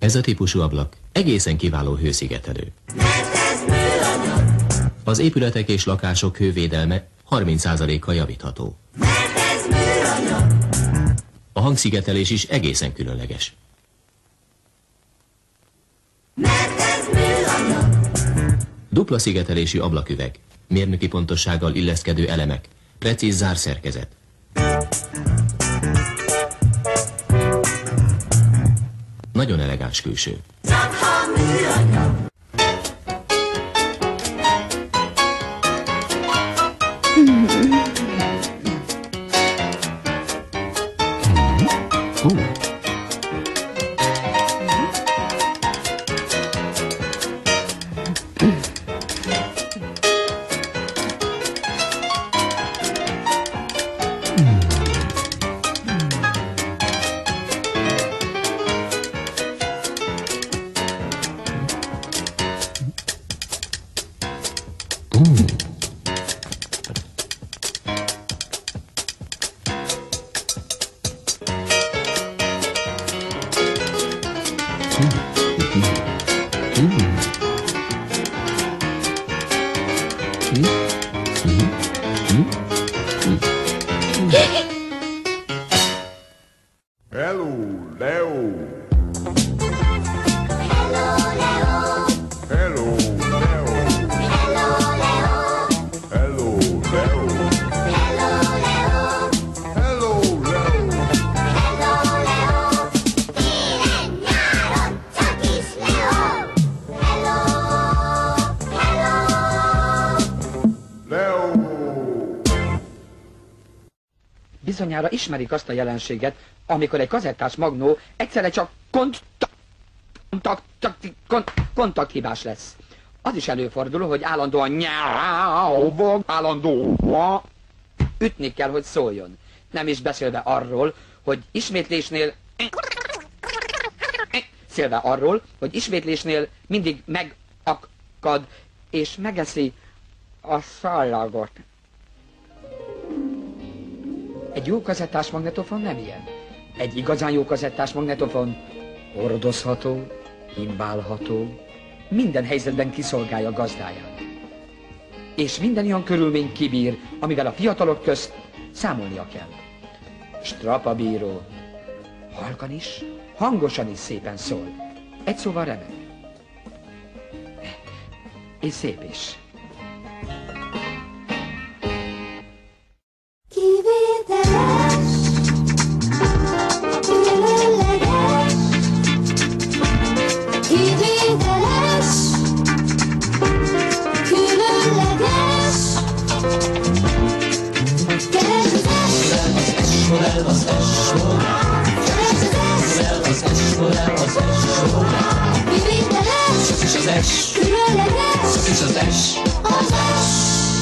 Ez a típusú ablak egészen kiváló hőszigetelő. Az épületek és lakások hővédelme 30%-kal javítható. A hangszigetelés is egészen különleges. Dupla szigetelésű ablaküveg, mérnöki pontossággal illeszkedő elemek, precíz zárszerkezet. Nagyon elegáns külső. Bizonyára ismerik azt a jelenséget, amikor egy kazettás magnó egyszerre csak kontakthibás lesz. Az is előfordul, hogy állandóan ütni kell, hogy szóljon. Nem is beszélve arról, hogy ismétlésnél mindig megakad és megeszi a szallagot. Egy jó kazettás magnetofon nem ilyen. Egy igazán jó kazettás magnetofon hordozható, imbálható, minden helyzetben kiszolgálja gazdáját. És minden olyan körülmény kibír, amivel a fiatalok közt számolnia kell. Strapabíró. Halkan is, hangosan is szépen szól. Egy szóval remek. És szép is. Kivételes, különleges, kivételes, különleges. Keresd az S modell, az S modell, az S modell, az S modell. Kivételes, az is az S, különleges, az is az S, az S.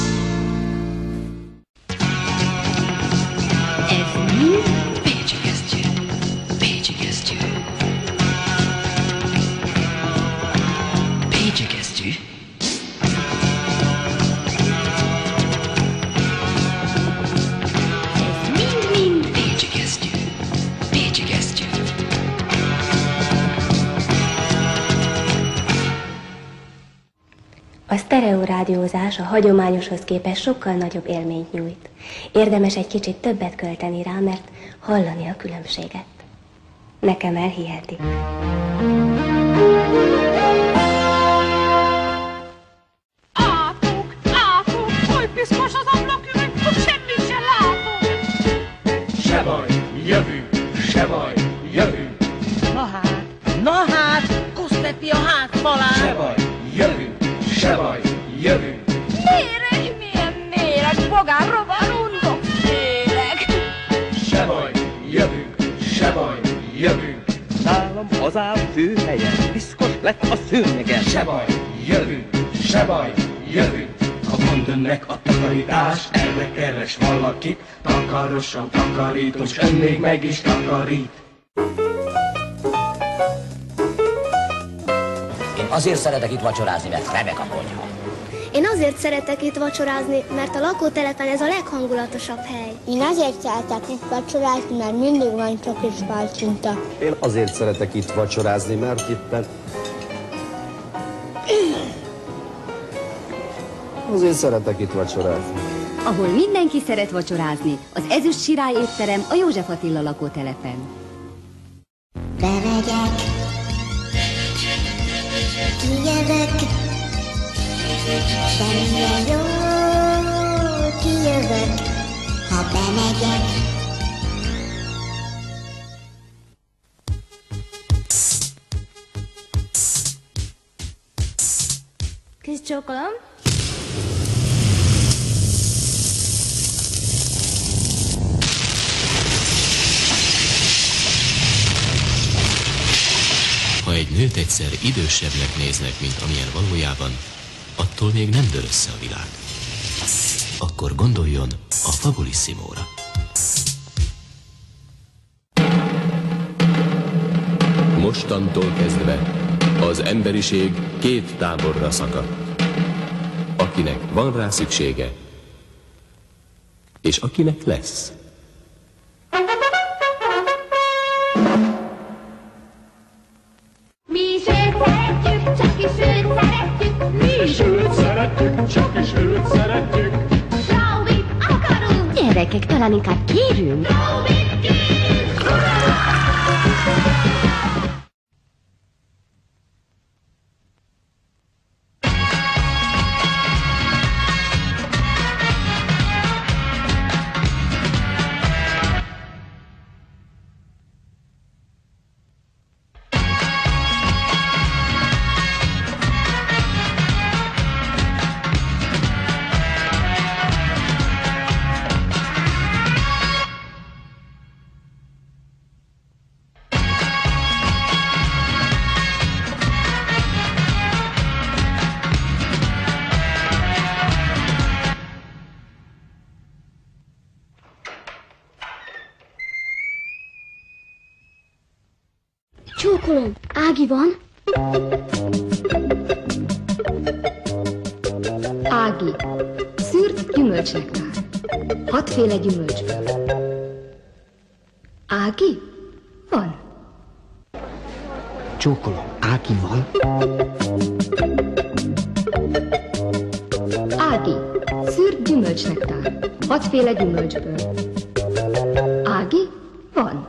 A sztereorádiózás a hagyományoshoz képest sokkal nagyobb élményt nyújt. Érdemes egy kicsit többet költeni rá, mert hallani a különbséget. Nekem elhihetik. Átok, oly piszkos az ablaküveg, hogy semmit se látok. Se baj, jövünk, se baj, jövünk. Na hát, Kosztepi a hátfalán. Se baj, jövünk, se baj, jövünk. Méreg, milyen méreg, bogár, rovar, undok, félek. Se baj, jövünk, se baj, jövünk. Nálam hazám főhelyen, piszkos lett a szőnyegen. Se baj, jövünk, se baj, jövünk. Ha pont önnek a takarítás, erre keres valakit. Takarosan takarítom, s ön még meg is takarít. Én azért szeretek itt vacsorázni, mert remek a konyha. Én azért szeretek itt vacsorázni, mert a lakótelepen ez a leghangulatosabb hely. Én azért szeretek itt vacsorázni, mert mindig van csoki és palacsinta. Én azért szeretek itt vacsorázni, mert itt azért szeretek itt vacsorázni. Ahol mindenki szeret vacsorázni, az Ezüst Sirály étterem a József Attila lakótelepen. Bemegyek, kijövök, de milyen jó, kijövök, ha bemegyek. Kis csókolom. Ha egy nőt egyszer idősebbnek néznek, mint amilyen valójában, attól még nem dől össze a világ. Akkor gondoljon a Fabulissimóra. Mostantól kezdve az emberiség két táborra szakadt. Akinek van rá szüksége, és akinek lesz. Mi sőt szeretjük, csak is őt szeretjük. Mi is őt szeretjük, csak is őt szeretjük. Raubit akarunk. Gyerekek, talán inkább kérünk. Raubit kérünk. Csókolom, Ági van? Ági, szűrt gyümölcsnektár. 6 féle gyümölcsből. Ági? Van. Csókolom, Ági van? Ági, szűrt gyümölcsnektár. 6 féle gyümölcsből. Ági? Van.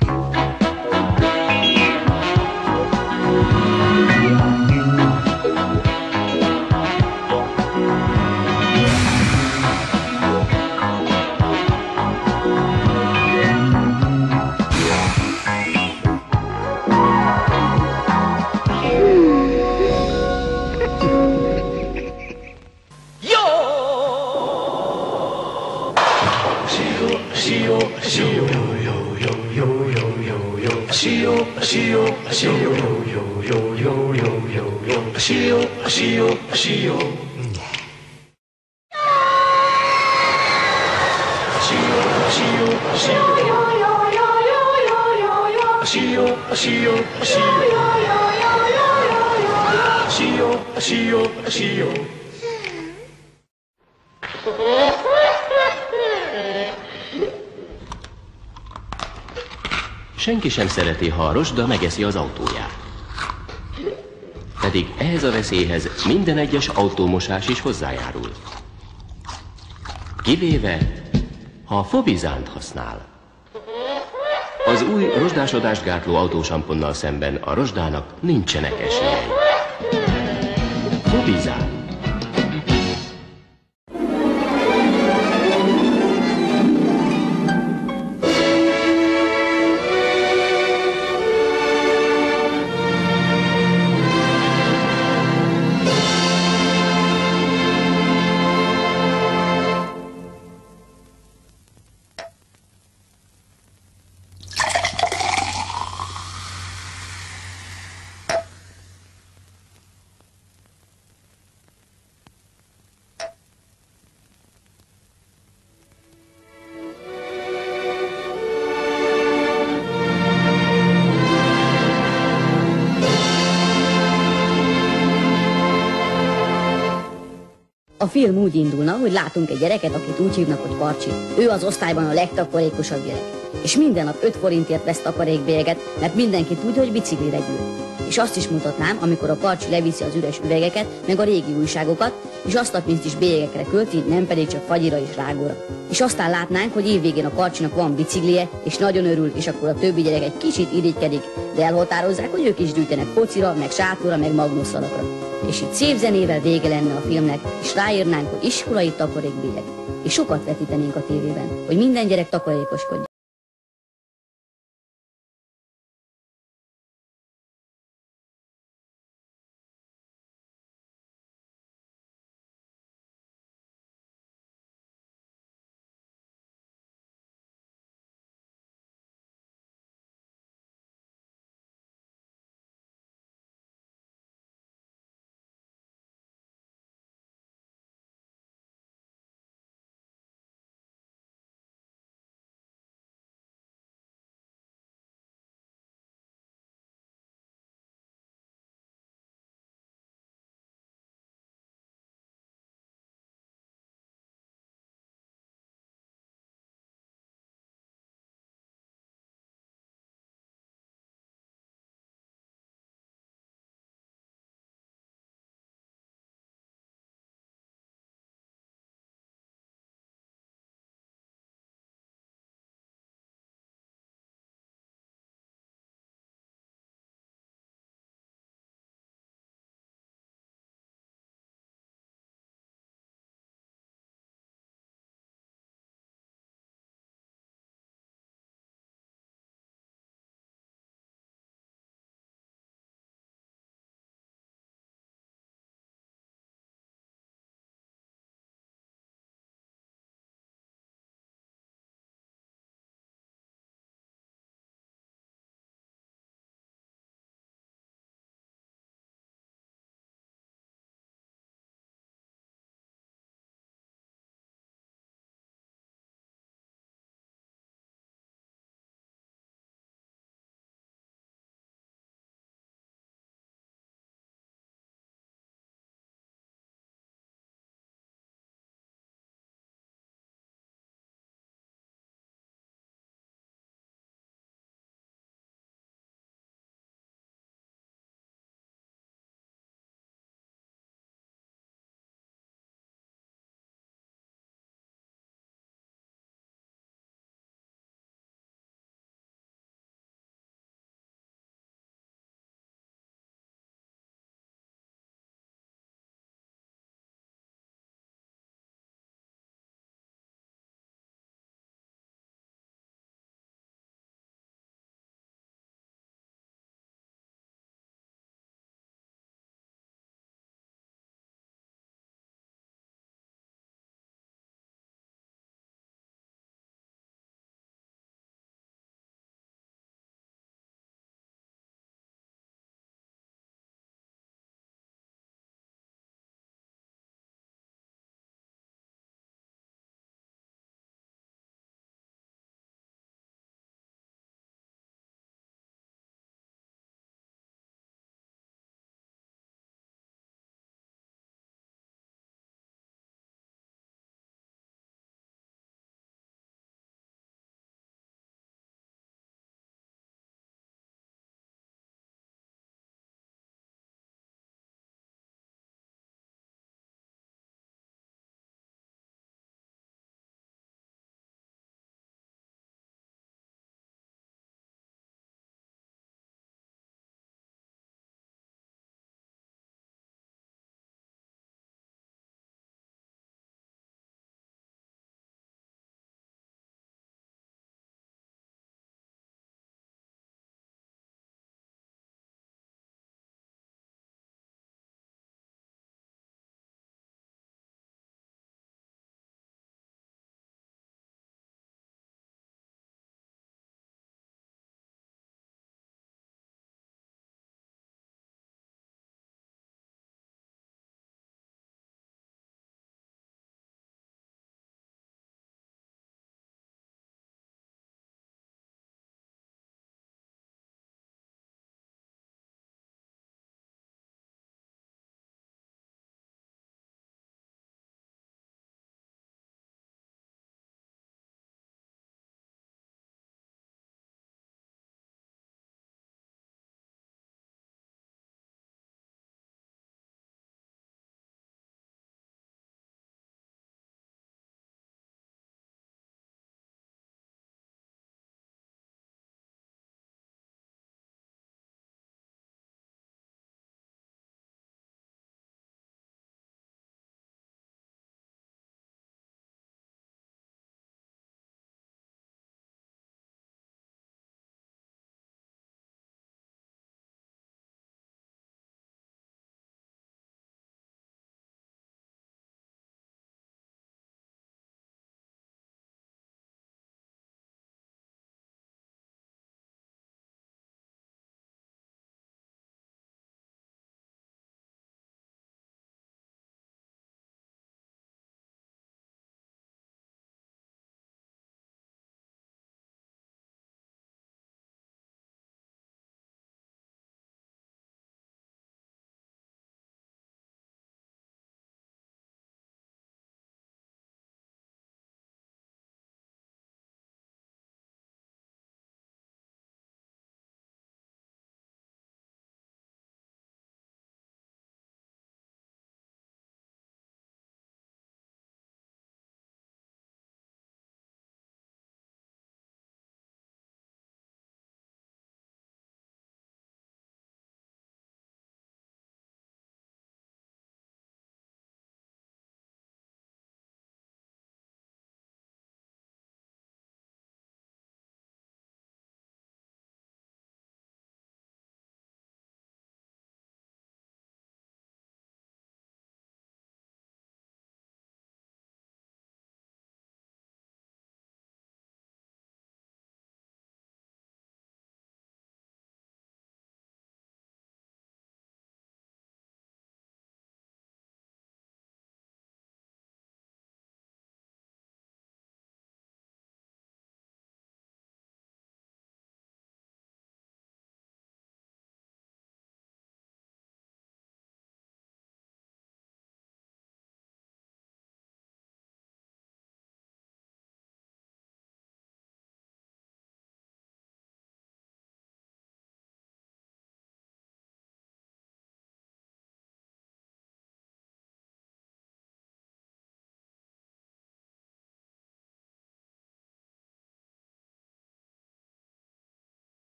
Senki sem szereti, ha a rozsda megeszi az autóját. Pedig ehhez a veszélyhez minden egyes autómosás is hozzájárul. Kivéve, ha Fobizánt használ. Az új rozsdásodást gátló autósamponnal szemben a rozsdának nincsenek esélyei. Fobizán. A film úgy indulna, hogy látunk egy gyereket, akit úgy hívnak, hogy Karcsi. Ő az osztályban a legtakarékosabb gyerek. És minden nap 5 forintért vesz takarékbélyeget, mert mindenki tudja, hogy biciklire gyűl. És azt is mutatnám, amikor a Karcsi leviszi az üres üvegeket, meg a régi újságokat, és azt a pénzt is bélyegekre költi, nem pedig csak fagyira és rágóra. És aztán látnánk, hogy évvégén a Karcsinak van biciklije, és nagyon örül, és akkor a többi gyerek egy kicsit irigykedik, de elhatározzák, hogy ők is gyűjtenek focira, meg sátorra, meg magnusszalakra. És itt szép zenével vége lenne a filmnek, és ráírnánk, hogy iskolai takarékbélyeg. És sokat vetítenénk a tévében, hogy minden gyerek takarékoskodjon.